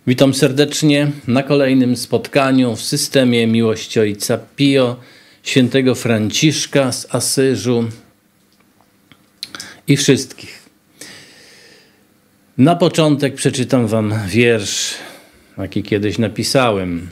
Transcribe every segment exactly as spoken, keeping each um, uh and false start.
Witam serdecznie na kolejnym spotkaniu w systemie miłości Ojca Pio, świętego Franciszka z Asyżu i wszystkich. Na początek przeczytam wam wiersz, jaki kiedyś napisałem.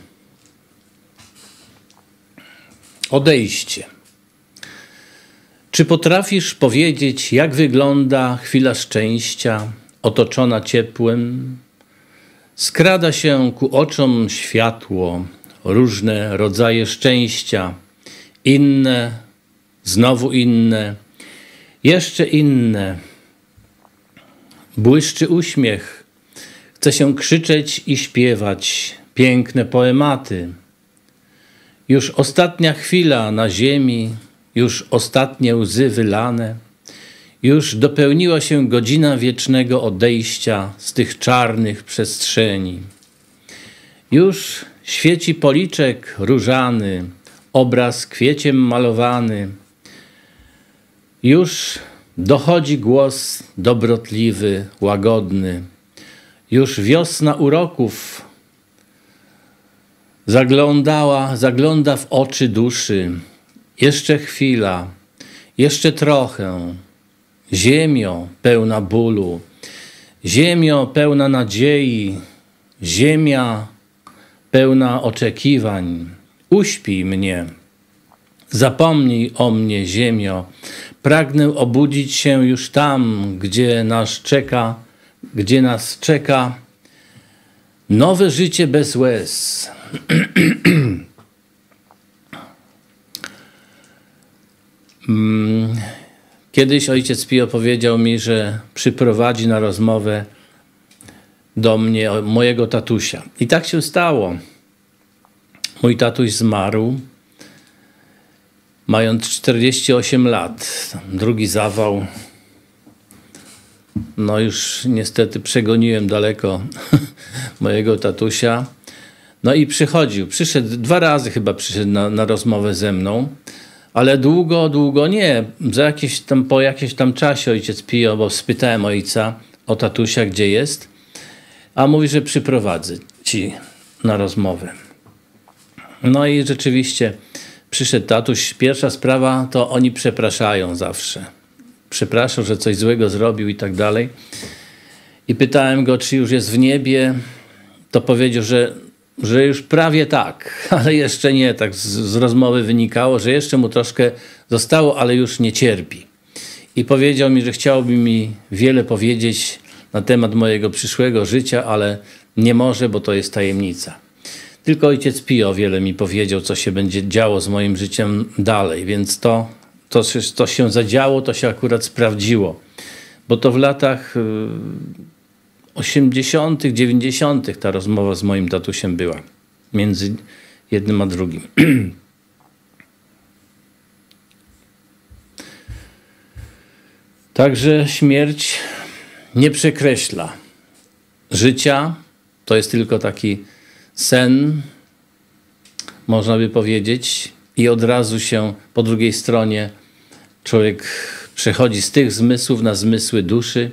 Odejście. Czy potrafisz powiedzieć, jak wygląda chwila szczęścia, otoczona ciepłem? Skrada się ku oczom światło, różne rodzaje szczęścia, inne, znowu inne, jeszcze inne. Błyszczy uśmiech, chce się krzyczeć i śpiewać piękne poematy. Już ostatnia chwila na ziemi, już ostatnie łzy wylane, już dopełniła się godzina wiecznego odejścia z tych czarnych przestrzeni. Już świeci policzek różany, obraz kwieciem malowany. Już dochodzi głos dobrotliwy, łagodny. Już wiosna uroków zaglądała, zagląda w oczy duszy. Jeszcze chwila, jeszcze trochę. Ziemio pełna bólu, ziemio pełna nadziei, ziemia pełna oczekiwań. Uśpij mnie, zapomnij o mnie, ziemio. Pragnę obudzić się już tam, gdzie nas czeka, gdzie nas czeka nowe życie bez łez. Kiedyś ojciec Pio powiedział mi, że przyprowadzi na rozmowę do mnie mojego tatusia. I tak się stało. Mój tatuś zmarł, mając czterdzieści osiem lat. Drugi zawał. No już niestety przegoniłem daleko mojego tatusia. No i przychodził. Przyszedł, dwa razy chyba przyszedł na, na rozmowę ze mną. Ale długo, długo nie. Za jakieś tam, po jakimś tam czasie ojciec Pio, bo spytałem ojca o tatusia, gdzie jest, a mówi, że przyprowadzę ci na rozmowę. No i rzeczywiście przyszedł tatuś. Pierwsza sprawa to oni przepraszają zawsze. Przepraszał, że coś złego zrobił i tak dalej. I pytałem go, czy już jest w niebie. To powiedział, że że już prawie tak, ale jeszcze nie. Tak z, z rozmowy wynikało, że jeszcze mu troszkę zostało, ale już nie cierpi. I powiedział mi, że chciałby mi wiele powiedzieć na temat mojego przyszłego życia, ale nie może, bo to jest tajemnica. Tylko ojciec Pio wiele mi powiedział, co się będzie działo z moim życiem dalej, więc to, to, to się zadziało, to się akurat sprawdziło. Bo to w latach osiemdziesiątych, dziewięćdziesiątych ta rozmowa z moim tatusiem była. Między jednym a drugim. Także śmierć nie przekreśla życia. To jest tylko taki sen, można by powiedzieć. I od razu się po drugiej stronie człowiek przechodzi z tych zmysłów na zmysły duszy.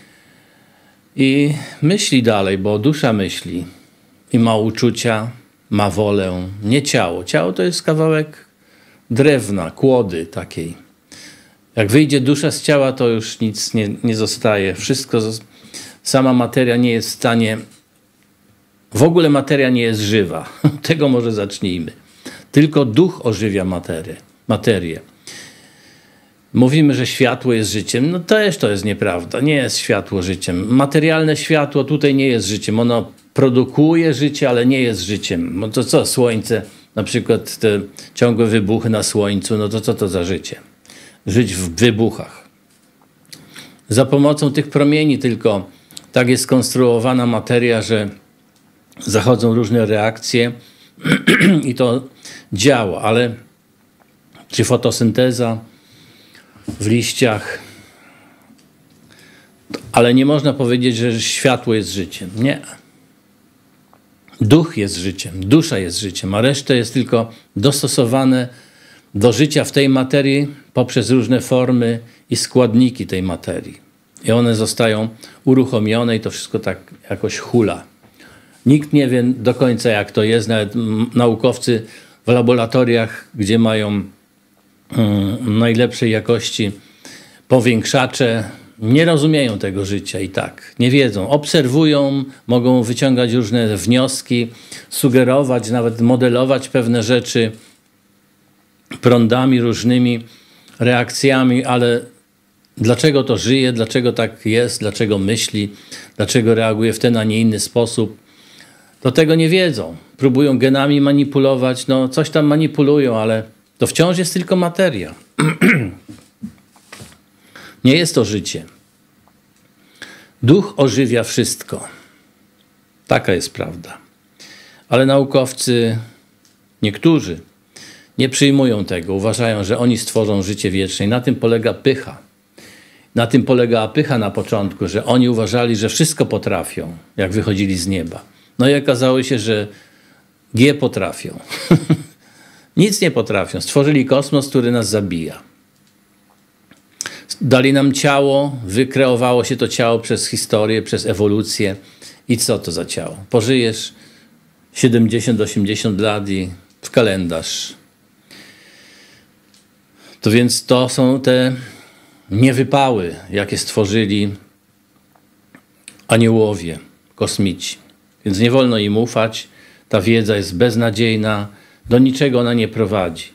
I myśli dalej, bo dusza myśli i ma uczucia, ma wolę, nie ciało. Ciało to jest kawałek drewna, kłody takiej. Jak wyjdzie dusza z ciała, to już nic nie, nie zostaje. Wszystko, sama materia nie jest w stanie, w ogóle materia nie jest żywa. Tego może zacznijmy. Tylko duch ożywia materię. materię. Mówimy, że światło jest życiem. No też to jest nieprawda. Nie jest światło życiem. Materialne światło tutaj nie jest życiem. Ono produkuje życie, ale nie jest życiem. No to co, słońce, na przykład te ciągłe wybuchy na słońcu, no to co to za życie? Żyć w wybuchach. Za pomocą tych promieni tylko tak jest skonstruowana materia, że zachodzą różne reakcje i to działa, ale czy fotosynteza w liściach, ale nie można powiedzieć, że światło jest życiem. Nie. Duch jest życiem, dusza jest życiem, a reszta jest tylko dostosowane do życia w tej materii poprzez różne formy i składniki tej materii. I one zostają uruchomione i to wszystko tak jakoś hula. Nikt nie wie do końca, jak to jest. Nawet naukowcy w laboratoriach, gdzie mają um, najlepszej jakości powiększacze, nie rozumieją tego życia i tak. Nie wiedzą. Obserwują, mogą wyciągać różne wnioski, sugerować, nawet modelować pewne rzeczy prądami różnymi, reakcjami, ale dlaczego to żyje, dlaczego tak jest, dlaczego myśli, dlaczego reaguje w ten, a nie inny sposób, to tego nie wiedzą. Próbują genami manipulować, no coś tam manipulują, ale to wciąż jest tylko materia. Nie jest to życie. Duch ożywia wszystko. Taka jest prawda. Ale naukowcy, niektórzy, nie przyjmują tego. Uważają, że oni stworzą życie wieczne. I na tym polega pycha. Na tym polegała pycha na początku, że oni uważali, że wszystko potrafią, jak wychodzili z nieba. No i okazało się, że G potrafią. Nic nie potrafią. Stworzyli kosmos, który nas zabija. Dali nam ciało, wykreowało się to ciało przez historię, przez ewolucję. I co to za ciało? Pożyjesz siedemdziesiąt osiemdziesiąt lat i w kalendarz. To więc to są te niewypały, jakie stworzyli aniołowie, kosmici. Więc nie wolno im ufać. Ta wiedza jest beznadziejna. Do niczego ona nie prowadzi.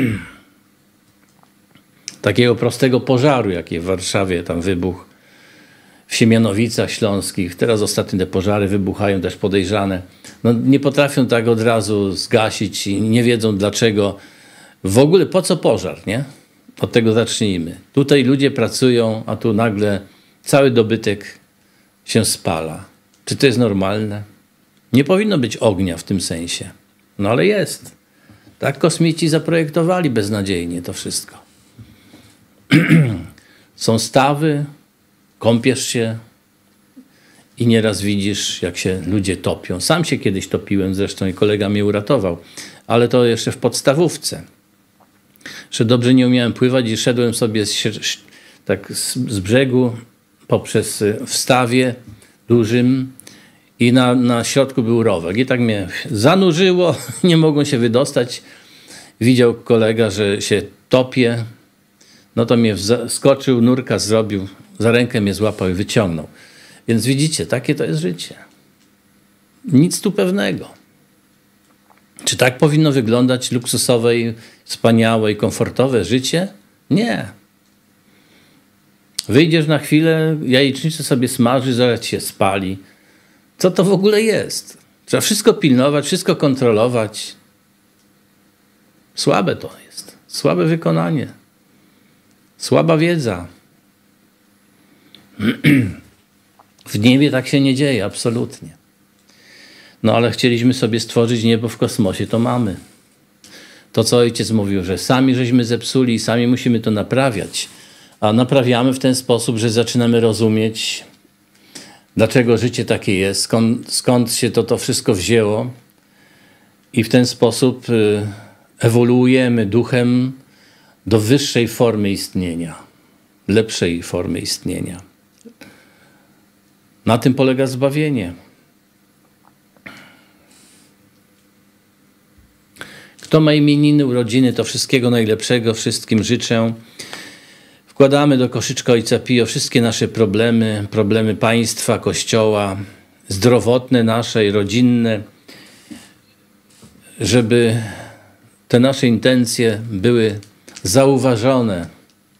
Takiego prostego pożaru, jaki w Warszawie tam wybuchł, w Siemianowicach Śląskich. Teraz ostatnio te pożary wybuchają też podejrzane. No, nie potrafią tak od razu zgasić i nie wiedzą dlaczego. W ogóle po co pożar, nie? Od tego zacznijmy. Tutaj ludzie pracują, a tu nagle cały dobytek się spala. Czy to jest normalne? Nie powinno być ognia w tym sensie. No ale jest. Tak kosmici zaprojektowali beznadziejnie to wszystko. Są stawy, kąpiesz się i nieraz widzisz, jak się ludzie topią. Sam się kiedyś topiłem, zresztą i kolega mnie uratował, ale to jeszcze w podstawówce. Że dobrze nie umiałem pływać i szedłem sobie z, tak z, z brzegu poprzez wstawie dużym i na, na środku był rowek. I tak mnie zanurzyło, nie mogłem się wydostać. Widział kolega, że się topię. No to mnie skoczył, nurka zrobił, za rękę mnie złapał i wyciągnął. Więc widzicie, takie to jest życie. Nic tu pewnego. Czy tak powinno wyglądać luksusowe, i wspaniałe i komfortowe życie? Nie. Wyjdziesz na chwilę, jajecznicę sobie smaży, zaraz się spali. Co to w ogóle jest? Trzeba wszystko pilnować, wszystko kontrolować. Słabe to jest. Słabe wykonanie. Słaba wiedza. W niebie tak się nie dzieje, absolutnie. No ale chcieliśmy sobie stworzyć niebo w kosmosie, to mamy. To, co ojciec mówił, że sami żeśmy zepsuli i sami musimy to naprawiać. A naprawiamy w ten sposób, że zaczynamy rozumieć, dlaczego życie takie jest, skąd, skąd się to, to wszystko wzięło. I w ten sposób ewoluujemy duchem do wyższej formy istnienia, lepszej formy istnienia. Na tym polega zbawienie. Kto ma imieniny, urodziny, to wszystkiego najlepszego, wszystkim życzę. Wkładamy do koszyczka Ojca Pio wszystkie nasze problemy, problemy państwa, Kościoła, zdrowotne nasze i rodzinne, żeby te nasze intencje były zauważone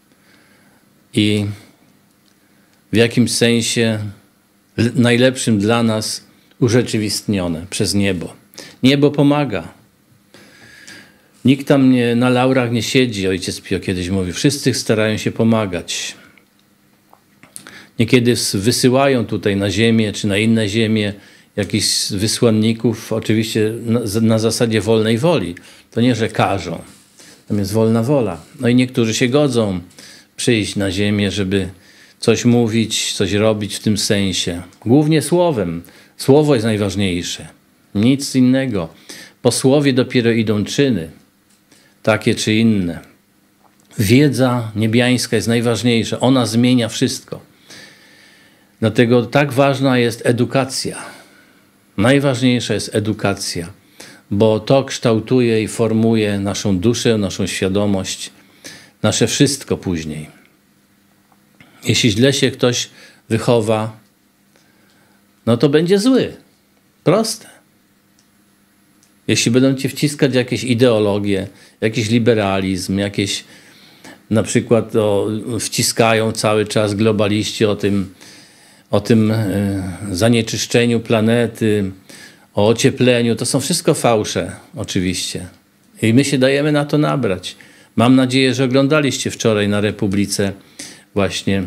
i w jakimś sensie najlepszym dla nas urzeczywistnione przez niebo. Niebo pomaga. Nikt tam nie, na laurach nie siedzi, ojciec Pio kiedyś mówił. Wszyscy starają się pomagać. Niekiedy wysyłają tutaj na ziemię czy na inne ziemie jakichś wysłanników, oczywiście na, na zasadzie wolnej woli. To nie, że każą. Tam jest wolna wola. No i niektórzy się godzą przyjść na ziemię, żeby coś mówić, coś robić w tym sensie. Głównie słowem. Słowo jest najważniejsze. Nic innego. Po słowie dopiero idą czyny. Takie czy inne. Wiedza niebiańska jest najważniejsza. Ona zmienia wszystko. Dlatego tak ważna jest edukacja. Najważniejsza jest edukacja, bo to kształtuje i formuje naszą duszę, naszą świadomość, nasze wszystko później. Jeśli źle się ktoś wychowa, no to będzie zły. Proste. Jeśli będą ci wciskać jakieś ideologie, jakiś liberalizm, jakieś na przykład o, wciskają cały czas globaliści o tym, o tym y, zanieczyszczeniu planety, o ociepleniu, to są wszystko fałsze oczywiście. I my się dajemy na to nabrać. Mam nadzieję, że oglądaliście wczoraj na Republice właśnie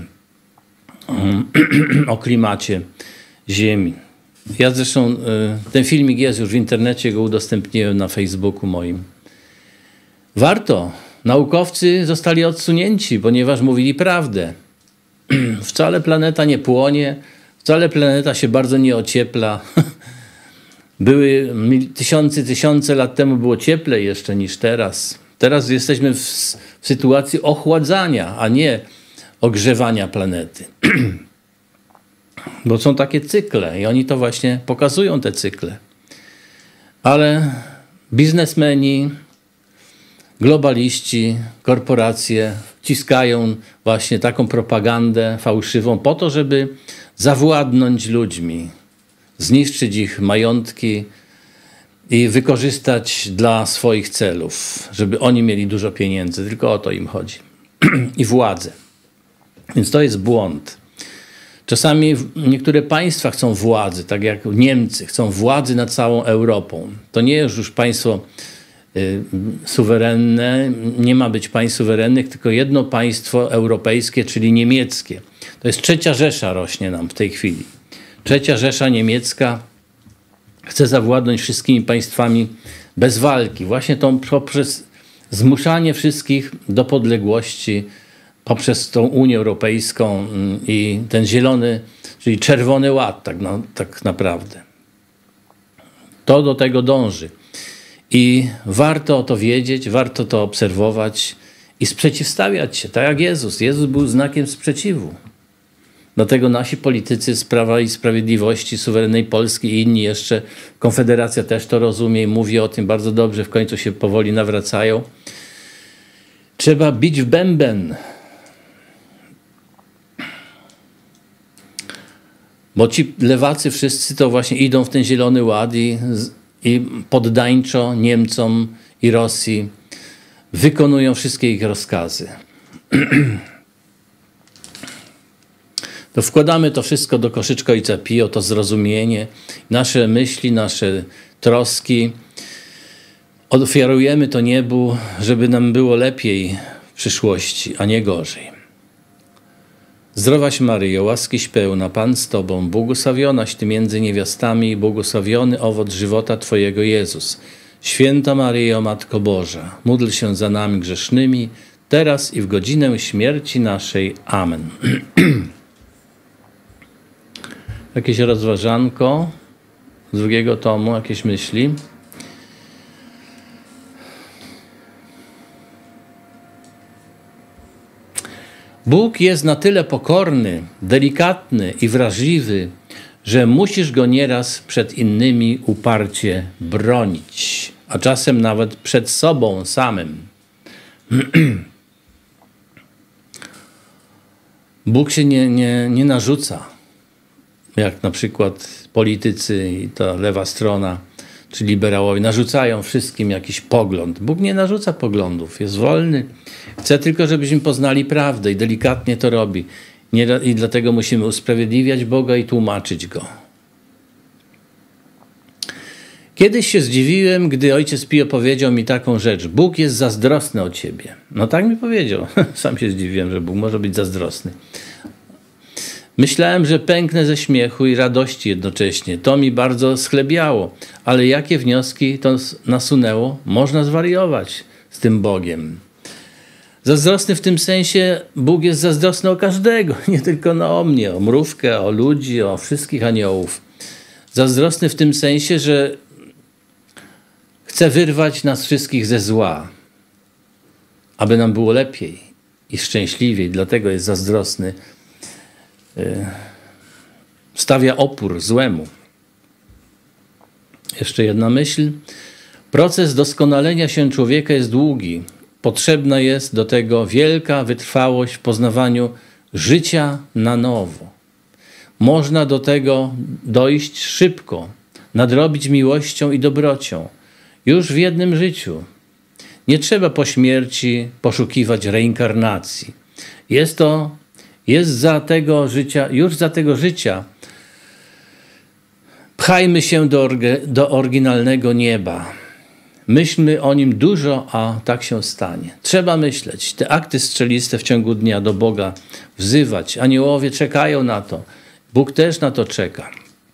o klimacie Ziemi. Ja zresztą, ten filmik jest już w internecie, go udostępniłem na Facebooku moim. Warto. Naukowcy zostali odsunięci, ponieważ mówili prawdę. Wcale planeta nie płonie, wcale planeta się bardzo nie ociepla. Były tysiące, tysiące lat temu było cieplej jeszcze niż teraz. Teraz jesteśmy w, w sytuacji ochładzania, a nie ogrzewania planety. Bo są takie cykle i oni to właśnie pokazują, te cykle. Ale biznesmeni, globaliści, korporacje wciskają właśnie taką propagandę fałszywą po to, żeby zawładnąć ludźmi, zniszczyć ich majątki i wykorzystać dla swoich celów, żeby oni mieli dużo pieniędzy. Tylko o to im chodzi. I władzę. Więc to jest błąd. Czasami niektóre państwa chcą władzy, tak jak Niemcy chcą władzy nad całą Europą. To nie jest już państwo y, suwerenne, nie ma być państw suwerennych, tylko jedno państwo europejskie, czyli niemieckie. To jest trzecia Rzesza rośnie nam w tej chwili. Trzecia Rzesza niemiecka chce zawładnąć wszystkimi państwami bez walki. Właśnie to poprzez zmuszanie wszystkich do podległości, poprzez tą Unię Europejską i ten zielony, czyli czerwony ład tak, na, tak naprawdę. To do tego dąży. I warto to wiedzieć, warto to obserwować i sprzeciwstawiać się, tak jak Jezus. Jezus był znakiem sprzeciwu. Dlatego nasi politycy z Prawa i Sprawiedliwości, suwerennej Polski i inni jeszcze, Konfederacja też to rozumie i mówi o tym bardzo dobrze, w końcu się powoli nawracają. Trzeba bić w bęben. Bo ci lewacy wszyscy to właśnie idą w ten zielony ład i, i poddańczo Niemcom i Rosji wykonują wszystkie ich rozkazy. To wkładamy to wszystko do koszyczka Ojca Pio, to zrozumienie, nasze myśli, nasze troski. Ofiarujemy to niebu, żeby nam było lepiej w przyszłości, a nie gorzej. Zdrowaś Maryjo, łaskiś pełna, Pan z Tobą, błogosławionaś Ty między niewiastami i błogosławiony owoc żywota Twojego Jezus. Święta Maryjo, Matko Boża, módl się za nami grzesznymi, teraz i w godzinę śmierci naszej. Amen. Jakieś rozważanko z drugiego tomu, jakieś myśli? Bóg jest na tyle pokorny, delikatny i wrażliwy, że musisz Go nieraz przed innymi uparcie bronić, a czasem nawet przed sobą samym. Bóg się nie, nie, nie narzuca, jak na przykład politycy i ta lewa strona, czy liberałowie, narzucają wszystkim jakiś pogląd. Bóg nie narzuca poglądów, jest wolny. Chce tylko, żebyśmy poznali prawdę i delikatnie to robi. Nie, I dlatego musimy usprawiedliwiać Boga i tłumaczyć Go. Kiedyś się zdziwiłem, gdy ojciec Pio powiedział mi taką rzecz. Bóg jest zazdrosny o ciebie. No tak mi powiedział. Sam się zdziwiłem, że Bóg może być zazdrosny. Myślałem, że pęknę ze śmiechu i radości jednocześnie. To mi bardzo schlebiało. Ale jakie wnioski to nasunęło? Można zwariować z tym Bogiem. Zazdrosny w tym sensie, Bóg jest zazdrosny o każdego. Nie tylko no, o mnie, o mrówkę, o ludzi, o wszystkich aniołów. Zazdrosny w tym sensie, że chce wyrwać nas wszystkich ze zła, aby nam było lepiej i szczęśliwiej. Dlatego jest zazdrosny. Stawia opór złemu. Jeszcze jedna myśl. Proces doskonalenia się człowieka jest długi. Potrzebna jest do tego wielka wytrwałość w poznawaniu życia na nowo. Można do tego dojść szybko, nadrobić miłością i dobrocią, już w jednym życiu. Nie trzeba po śmierci poszukiwać reinkarnacji. Jest to, jest za tego życia, już za tego życia. Pchajmy się do, do oryginalnego nieba. Myślmy o nim dużo, a tak się stanie. Trzeba myśleć. Te akty strzeliste w ciągu dnia do Boga wzywać. Aniołowie czekają na to. Bóg też na to czeka.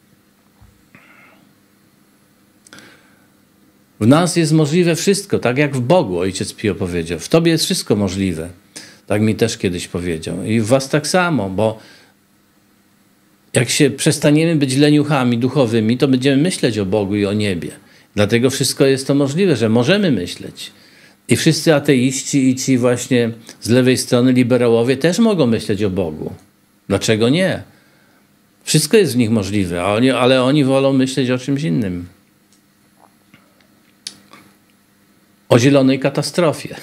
W nas jest możliwe wszystko, tak jak w Bogu, Ojciec Pio powiedział. W Tobie jest wszystko możliwe. Tak mi też kiedyś powiedział. I w was tak samo, bo jak się przestaniemy być leniuchami duchowymi, to będziemy myśleć o Bogu i o niebie. Dlatego wszystko jest to możliwe, że możemy myśleć. I wszyscy ateiści i ci właśnie z lewej strony liberałowie też mogą myśleć o Bogu. Dlaczego nie? Wszystko jest w nich możliwe, ale oni wolą myśleć o czymś innym. O zielonej katastrofie.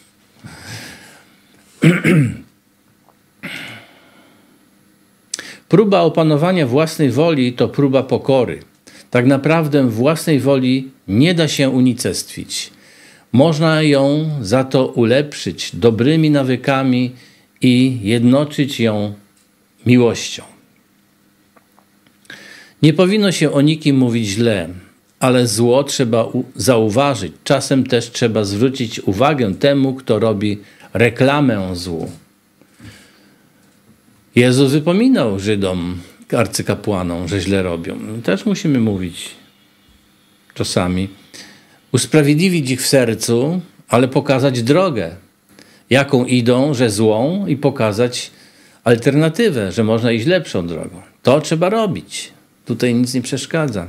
Próba opanowania własnej woli to próba pokory. Tak naprawdę własnej woli nie da się unicestwić. Można ją za to ulepszyć dobrymi nawykami i jednoczyć ją miłością. Nie powinno się o nikim mówić źle, ale zło trzeba zauważyć. Czasem też trzeba zwrócić uwagę temu, kto robi reklamę złu. Jezus wypominał Żydom, arcykapłanom, że źle robią. Też musimy mówić czasami. Usprawiedliwić ich w sercu, ale pokazać drogę, jaką idą, że złą, i pokazać alternatywę, że można iść lepszą drogą. To trzeba robić. Tutaj nic nie przeszkadza.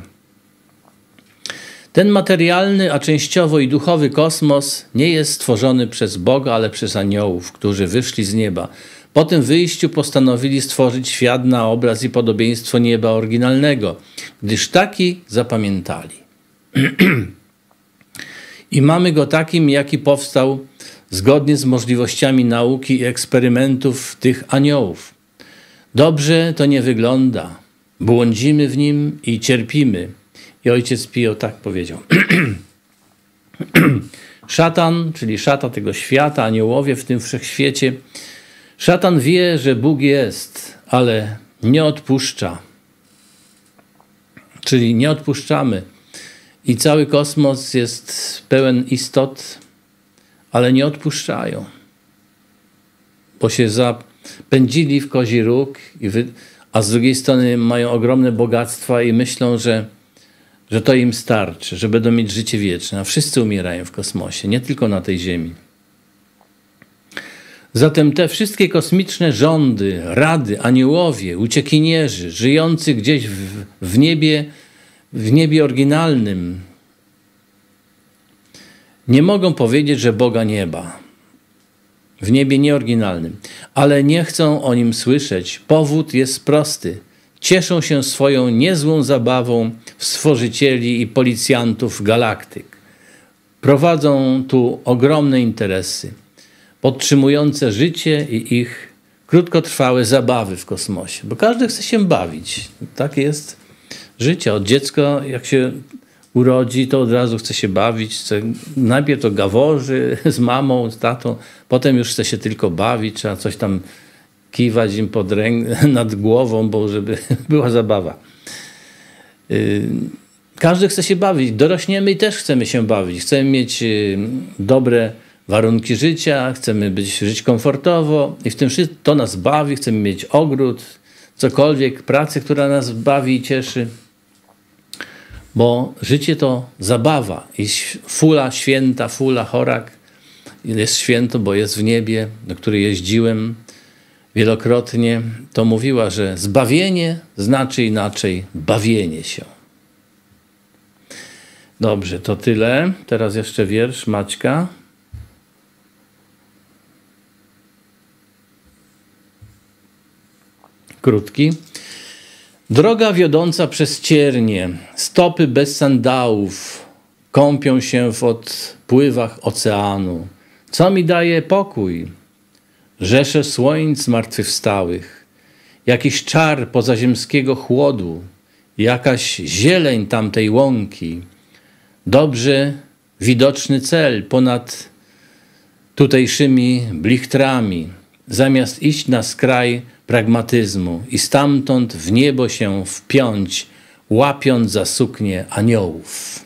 Ten materialny, a częściowo i duchowy kosmos nie jest stworzony przez Boga, ale przez aniołów, którzy wyszli z nieba. Po tym wyjściu postanowili stworzyć świat na obraz i podobieństwo nieba oryginalnego, gdyż taki zapamiętali. I mamy go takim, jaki powstał zgodnie z możliwościami nauki i eksperymentów tych aniołów. Dobrze to nie wygląda. Błądzimy w nim i cierpimy. I Ojciec Pio tak powiedział. Szatan, czyli szata tego świata, aniołowie w tym wszechświecie, szatan wie, że Bóg jest, ale nie odpuszcza. Czyli nie odpuszczamy. I cały kosmos jest pełen istot, ale nie odpuszczają. Bo się zapędzili w kozi róg, i wy, a z drugiej strony mają ogromne bogactwa i myślą, że, że to im starczy, że będą mieć życie wieczne. A wszyscy umierają w kosmosie, nie tylko na tej ziemi. Zatem te wszystkie kosmiczne rządy, rady, aniołowie, uciekinierzy, żyjący gdzieś w, w niebie, w niebie oryginalnym, nie mogą powiedzieć, że Boga nie ma. W niebie nieoryginalnym. Ale nie chcą o nim słyszeć. Powód jest prosty. Cieszą się swoją niezłą zabawą w stworzycieli i policjantów galaktyk. Prowadzą tu ogromne interesy, podtrzymujące życie i ich krótkotrwałe zabawy w kosmosie. Bo każdy chce się bawić. Tak jest życie. Od dziecka, jak się urodzi, to od razu chce się bawić. Chce, najpierw to gaworzy z mamą, z tatą, potem już chce się tylko bawić, trzeba coś tam kiwać im pod ręk- nad głową, bo żeby była zabawa. Yy, każdy chce się bawić. Dorośniemy i też chcemy się bawić. Chcemy mieć yy, dobre warunki życia, chcemy być, żyć komfortowo i w tym wszystkim to nas bawi. Chcemy mieć ogród, cokolwiek, pracę, która nas bawi i cieszy. Bo życie to zabawa. I fula święta, fula Chorak jest święto, bo jest w niebie, do której jeździłem wielokrotnie. To mówiła, że zbawienie znaczy inaczej bawienie się. Dobrze, to tyle. Teraz jeszcze wiersz Maćka. Krótki. Droga wiodąca przez ciernie, stopy bez sandałów, kąpią się w odpływach oceanu. Co mi daje pokój? Rzesze słońc zmartwychwstałych, jakiś czar pozaziemskiego chłodu, jakaś zieleń tamtej łąki, dobrze widoczny cel ponad tutejszymi blichtrami, zamiast iść na skraj pragmatyzmu i stamtąd w niebo się wpiąć, łapiąc za suknię aniołów.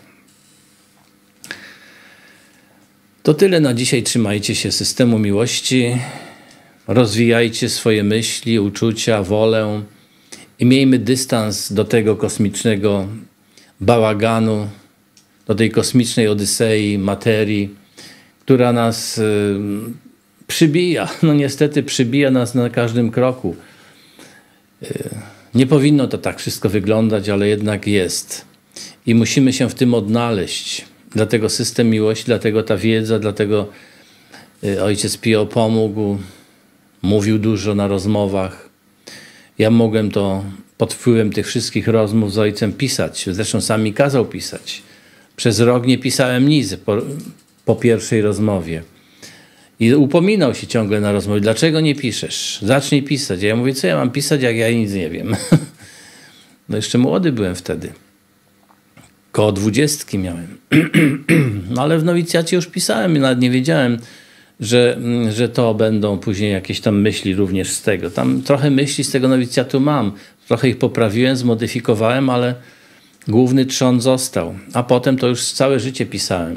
To tyle na dzisiaj. Trzymajcie się systemu miłości, rozwijajcie swoje myśli, uczucia, wolę i miejmy dystans do tego kosmicznego bałaganu, do tej kosmicznej odysei, materii, która nas y, przybija. No niestety przybija nas na każdym kroku. Y, nie powinno to tak wszystko wyglądać, ale jednak jest. I musimy się w tym odnaleźć. Dlatego system miłości, dlatego ta wiedza, dlatego y, ojciec Pio pomógł, mówił dużo na rozmowach. Ja mogłem to pod wpływem tych wszystkich rozmów z ojcem pisać. Zresztą sam mi kazał pisać. Przez rok nie pisałem nic po, po pierwszej rozmowie. I upominał się ciągle na rozmowie. Dlaczego nie piszesz? Zacznij pisać. A ja mówię, co ja mam pisać, jak ja nic nie wiem. No jeszcze młody byłem wtedy. Koło dwudziestki miałem. No ale w nowicjacie już pisałem i nawet nie wiedziałem, że, że to będą później jakieś tam myśli również z tego. Tam trochę myśli z tego nowicjatu mam. Trochę ich poprawiłem, zmodyfikowałem, ale główny trzon został. A potem to już całe życie pisałem.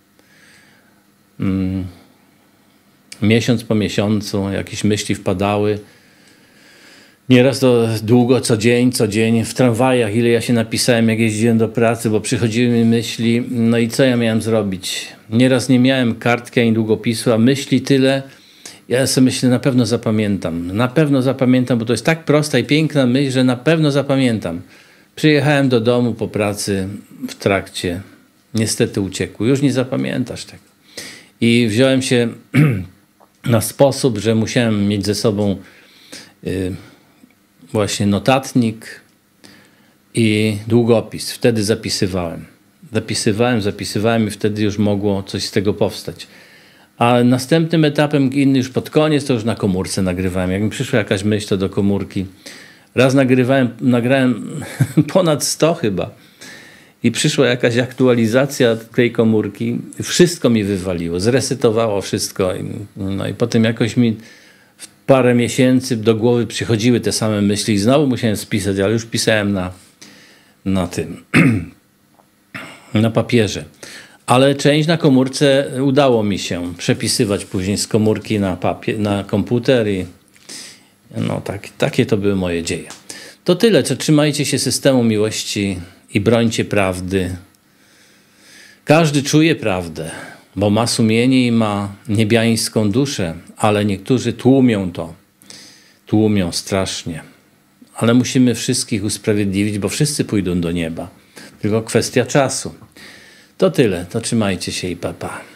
Hmm. Miesiąc po miesiącu jakieś myśli wpadały. Nieraz to długo, co dzień, co dzień. W tramwajach, ile ja się napisałem, jak jeździłem do pracy, bo przychodziły mi myśli, no i co ja miałem zrobić? Nieraz nie miałem kartki ani długopisu, a myśli tyle. Ja sobie myślę, na pewno zapamiętam. Na pewno zapamiętam, bo to jest tak prosta i piękna myśl, że na pewno zapamiętam. Przyjechałem do domu po pracy w trakcie. Niestety uciekł. Już nie zapamiętasz tego. I wziąłem się na sposób, że musiałem mieć ze sobą y, właśnie notatnik i długopis. Wtedy zapisywałem. Zapisywałem, zapisywałem i wtedy już mogło coś z tego powstać. A następnym etapem, inny już pod koniec, to już na komórce nagrywałem. Jak mi przyszła jakaś myśl, to do komórki. Raz nagrywałem, nagrałem ponad sto chyba. I przyszła jakaś aktualizacja tej komórki. Wszystko mi wywaliło. Zresetowało wszystko. No i potem jakoś mi w parę miesięcy do głowy przychodziły te same myśli. I znowu musiałem spisać, ale już pisałem na, na tym. na papierze. Ale część na komórce udało mi się przepisywać później z komórki na, papier, na komputer. I no tak, takie to były moje dzieje. To tyle. Trzymajcie się systemu miłości i brońcie prawdy. Każdy czuje prawdę, bo ma sumienie i ma niebiańską duszę, ale niektórzy tłumią to. Tłumią strasznie. Ale musimy wszystkich usprawiedliwić, bo wszyscy pójdą do nieba. Tylko kwestia czasu. To tyle. To trzymajcie się i pa, pa.